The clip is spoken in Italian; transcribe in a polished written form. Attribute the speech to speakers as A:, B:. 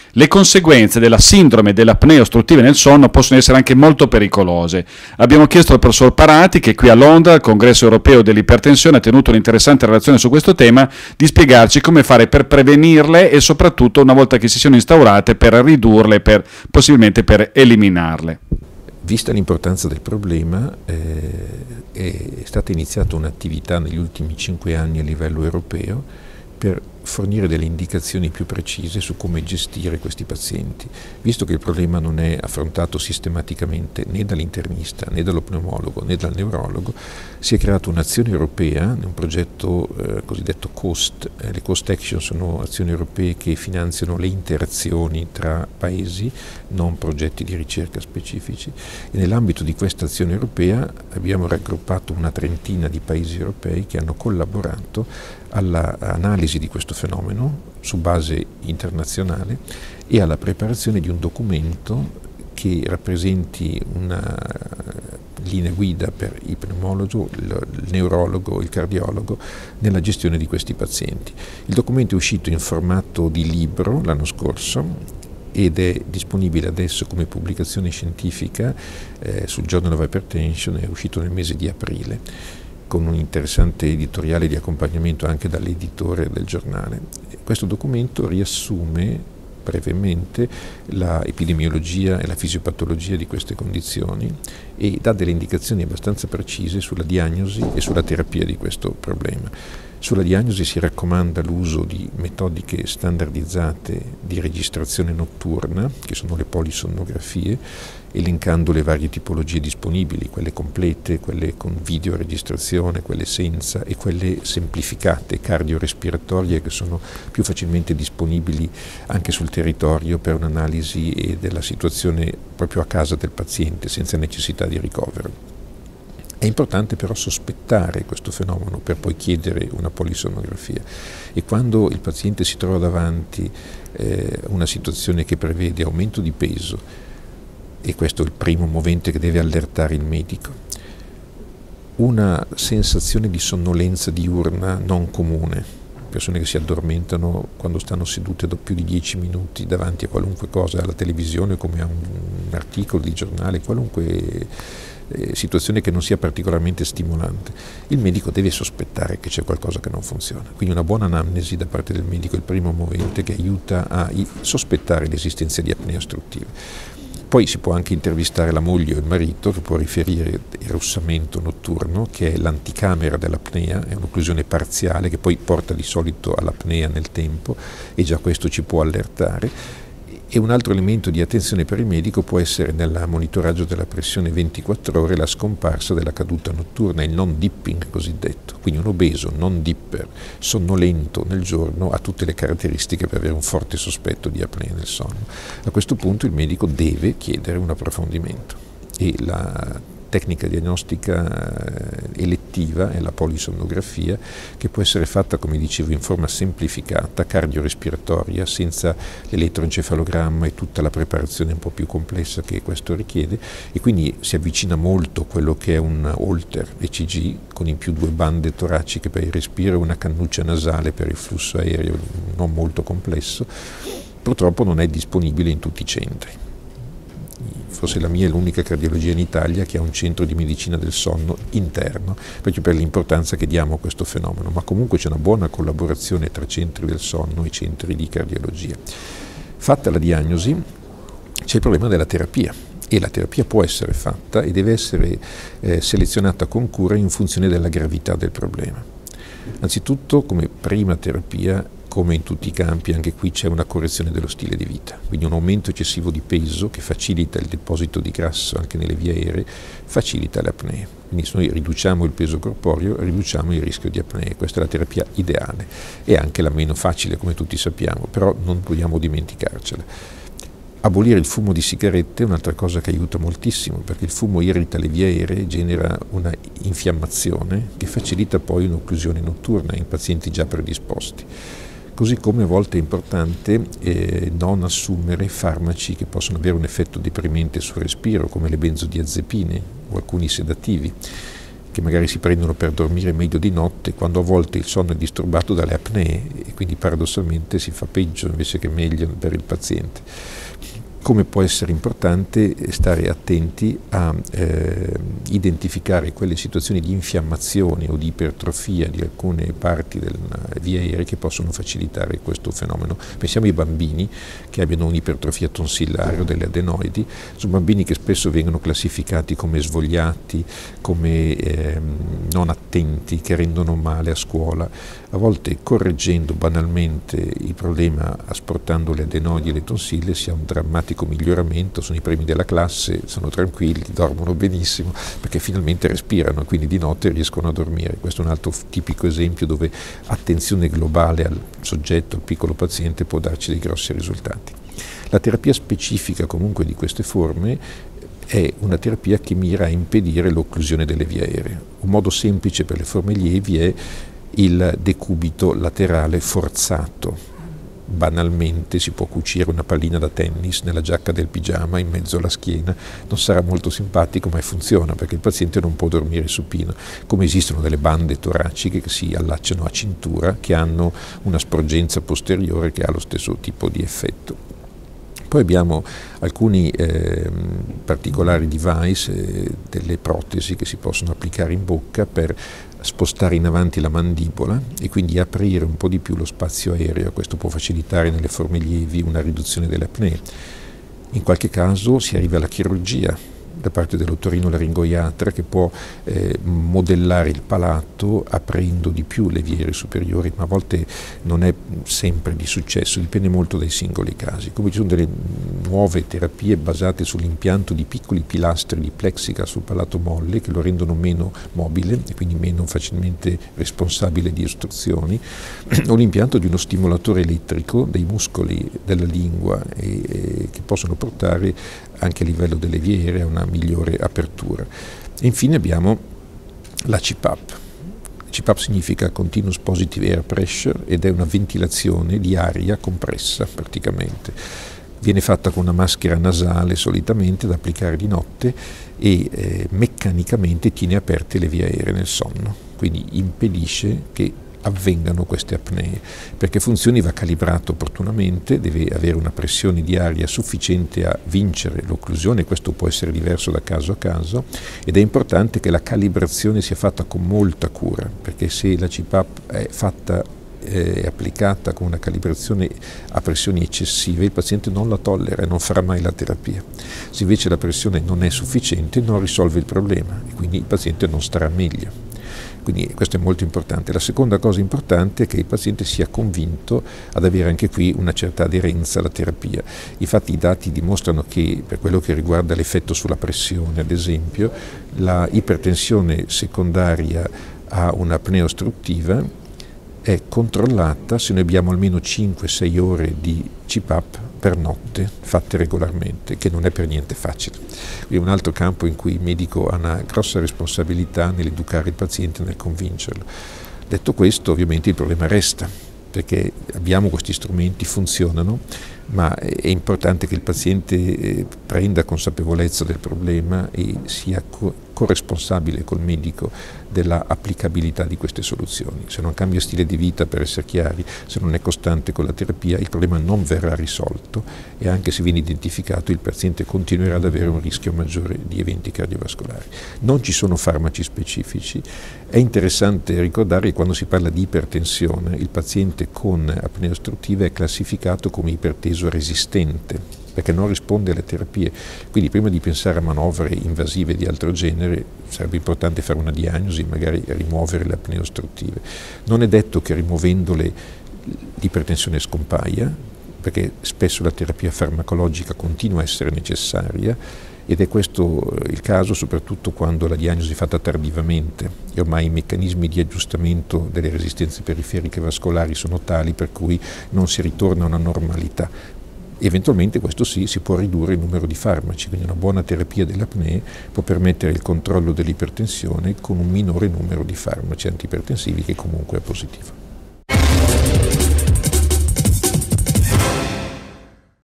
A: Le conseguenze della sindrome dell'apnea ostruttiva nel sonno possono essere anche molto pericolose. Abbiamo chiesto al professor Parati, che qui a Londra, al Congresso Europeo dell'Ipertensione, ha tenuto un'interessante relazione su questo tema, di spiegarci come fare per prevenirle e soprattutto, una volta che si siano instaurate, per ridurle, possibilmente per eliminarle.
B: Vista l'importanza del problema, è stata iniziata un'attività negli ultimi 5 anni a livello europeo per fornire delle indicazioni più precise su come gestire questi pazienti, visto che il problema non è affrontato sistematicamente né dall'internista, né dallo pneumologo, né dal neurologo. Si è creata un'azione europea, un progetto cosiddetto COST. Le COST Action sono azioni europee che finanziano le interazioni tra paesi, non progetti di ricerca specifici, e nell'ambito di questa azione europea abbiamo raggruppato una trentina di paesi europei che hanno collaborato all'analisi di questo fenomeno su base internazionale e alla preparazione di un documento che rappresenti una linea guida per il pneumologo, il neurologo, il cardiologo nella gestione di questi pazienti. Il documento è uscito in formato di libro l'anno scorso ed è disponibile adesso come pubblicazione scientifica sul Journal of Hypertension, è uscito nel mese di aprile, con un interessante editoriale di accompagnamento anche dall'editore del giornale. Questo documento riassume brevemente la epidemiologia e la fisiopatologia di queste condizioni e dà delle indicazioni abbastanza precise sulla diagnosi e sulla terapia di questo problema. Sulla diagnosi si raccomanda l'uso di metodiche standardizzate di registrazione notturna, che sono le polisonnografie, elencando le varie tipologie disponibili, quelle complete, quelle con videoregistrazione, quelle senza e quelle semplificate, cardiorespiratorie, che sono più facilmente disponibili anche sul territorio per un'analisi della situazione proprio a casa del paziente, senza necessità di ricovero. È importante però sospettare questo fenomeno per poi chiedere una polisonografia, e quando il paziente si trova davanti una situazione che prevede aumento di peso, e questo è il primo movente che deve allertare il medico, una sensazione di sonnolenza diurna non comune, persone che si addormentano quando stanno sedute da più di 10 minuti davanti a qualunque cosa, alla televisione come a un articolo di giornale, qualunque situazione che non sia particolarmente stimolante. Il medico deve sospettare che c'è qualcosa che non funziona, quindi una buona anamnesi da parte del medico è il primo movente che aiuta a sospettare l'esistenza di apnea ostruttiva. Poi si può anche intervistare la moglie o il marito, che può riferire il russamento notturno, che è l'anticamera dell'apnea, è un'occlusione parziale che poi porta di solito all'apnea nel tempo, e già questo ci può allertare. E un altro elemento di attenzione per il medico può essere, nel monitoraggio della pressione 24 ore, la scomparsa della caduta notturna, il non dipping cosiddetto. Quindi un obeso, non dipper, sonnolento nel giorno ha tutte le caratteristiche per avere un forte sospetto di apnea nel sonno. A questo punto il medico deve chiedere un approfondimento, e la tecnica diagnostica elettiva è la polisonnografia, che può essere fatta, come dicevo, in forma semplificata, cardiorespiratoria, senza l'elettroencefalogramma e tutta la preparazione un po' più complessa che questo richiede, e quindi si avvicina molto a quello che è un Holter ECG, con in più 2 bande toraciche per il respiro e una cannuccia nasale per il flusso aereo non molto complesso. Purtroppo non è disponibile in tutti i centri. Forse la mia è l'unica cardiologia in Italia che ha un centro di medicina del sonno interno, proprio per l'importanza che diamo a questo fenomeno, ma comunque c'è una buona collaborazione tra centri del sonno e centri di cardiologia. Fatta la diagnosi, c'è il problema della terapia, e la terapia può essere fatta e deve essere selezionata con cura in funzione della gravità del problema. Anzitutto, come prima terapia, come in tutti i campi, anche qui c'è una correzione dello stile di vita, quindi un aumento eccessivo di peso che facilita il deposito di grasso anche nelle vie aeree, facilita le apnee. Quindi se noi riduciamo il peso corporeo, riduciamo il rischio di apnee. Questa è la terapia ideale, e anche la meno facile, come tutti sappiamo, però non dobbiamo dimenticarcela. Abolire il fumo di sigarette è un'altra cosa che aiuta moltissimo, perché il fumo irrita le vie aeree, genera una infiammazione che facilita poi un'occlusione notturna in pazienti già predisposti. Così come a volte è importante non assumere farmaci che possono avere un effetto deprimente sul respiro, come le benzodiazepine o alcuni sedativi, che magari si prendono per dormire meglio di notte, quando a volte il sonno è disturbato dalle apnee e quindi paradossalmente si fa peggio invece che meglio per il paziente. Come può essere importante stare attenti a identificare quelle situazioni di infiammazione o di ipertrofia di alcune parti della via aerea che possono facilitare questo fenomeno. Pensiamo ai bambini che abbiano un'ipertrofia tonsillare o delle adenoidi, sono bambini che spesso vengono classificati come svogliati, come non attenti, che rendono male a scuola. A volte correggendo banalmente il problema, asportando le adenoidi e le tonsille, si ha un drammatico miglioramento, sono i primi della classe, sono tranquilli, dormono benissimo perché finalmente respirano e quindi di notte riescono a dormire. Questo è un altro tipico esempio dove attenzione globale al soggetto, al piccolo paziente può darci dei grossi risultati. La terapia specifica comunque di queste forme è una terapia che mira a impedire l'occlusione delle vie aeree. Un modo semplice per le forme lievi è il decubito laterale forzato. Banalmente si può cucire una pallina da tennis nella giacca del pigiama in mezzo alla schiena, non sarà molto simpatico ma funziona perché il paziente non può dormire supino, come esistono delle bande toraciche che si allacciano a cintura che hanno una sporgenza posteriore che ha lo stesso tipo di effetto. Poi abbiamo alcuni particolari device, delle protesi che si possono applicare in bocca per spostare in avanti la mandibola e quindi aprire un po' di più lo spazio aereo. Questo può facilitare nelle forme lievi una riduzione delle apnee. In qualche caso si arriva alla chirurgia da parte dell'otorinolaringoiatra che può modellare il palato aprendo di più le vie aeree superiori, ma a volte non è sempre di successo, dipende molto dai singoli casi. Come ci sono delle nuove terapie basate sull'impianto di piccoli pilastri di plexica sul palato molle che lo rendono meno mobile e quindi meno facilmente responsabile di ostruzioni, o l'impianto di uno stimolatore elettrico dei muscoli della lingua che possono portare anche a livello delle vie aeree a una migliore apertura. E infine abbiamo la CPAP. CPAP significa Continuous Positive Air Pressure ed è una ventilazione di aria compressa praticamente. Viene fatta con una maschera nasale solitamente da applicare di notte e meccanicamente tiene aperte le vie aeree nel sonno, quindi impedisce che avvengano queste apnee. Perché funzioni va calibrato opportunamente, deve avere una pressione di aria sufficiente a vincere l'occlusione, questo può essere diverso da caso a caso ed è importante che la calibrazione sia fatta con molta cura, perché se la CPAP è fatta applicata con una calibrazione a pressioni eccessive il paziente non la tollera e non farà mai la terapia. Se invece la pressione non è sufficiente non risolve il problema e quindi il paziente non starà meglio. Quindi questo è molto importante. La seconda cosa importante è che il paziente sia convinto ad avere anche qui una certa aderenza alla terapia. Infatti i dati dimostrano che per quello che riguarda l'effetto sulla pressione, ad esempio, la ipertensione secondaria a un'apnea ostruttiva è controllata se noi abbiamo almeno 5-6 ore di CPAP per notte fatte regolarmente, che non è per niente facile. È un altro campo in cui il medico ha una grossa responsabilità nell'educare il paziente e nel convincerlo. Detto questo, ovviamente il problema resta, perché abbiamo questi strumenti, funzionano, ma è importante che il paziente prenda consapevolezza del problema e sia corresponsabile col medico della applicabilità di queste soluzioni. Se non cambia stile di vita, per essere chiari, se non è costante con la terapia, il problema non verrà risolto e anche se viene identificato il paziente continuerà ad avere un rischio maggiore di eventi cardiovascolari. Non ci sono farmaci specifici. È interessante ricordare che quando si parla di ipertensione, il paziente con apnea ostruttiva è classificato come iperteso resistente, perché non risponde alle terapie. Quindi prima di pensare a manovre invasive di altro genere sarebbe importante fare una diagnosi, magari rimuovere le apnee ostruttive. Non è detto che rimuovendole l'ipertensione scompaia, perché spesso la terapia farmacologica continua a essere necessaria ed è questo il caso soprattutto quando la diagnosi è fatta tardivamente e ormai i meccanismi di aggiustamento delle resistenze periferiche vascolari sono tali per cui non si ritorna a una normalità. Eventualmente questo sì, si può ridurre il numero di farmaci, quindi una buona terapia delle apnee può permettere il controllo dell'ipertensione con un minore numero di farmaci antiipertensivi che comunque è positivo.